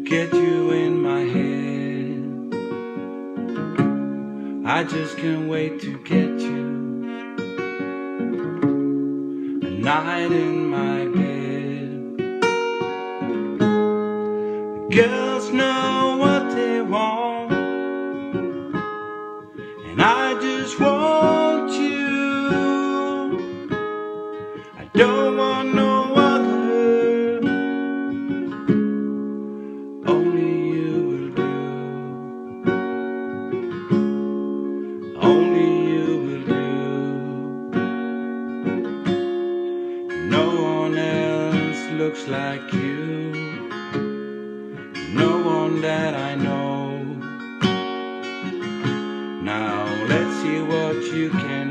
get you in my head. I just can't wait to get you a night in my bed. Girls know what they want, and I just want you. I don't want no other, only you will do. Only you will do. No one else looks like you, no one that I know. Now let's see what you can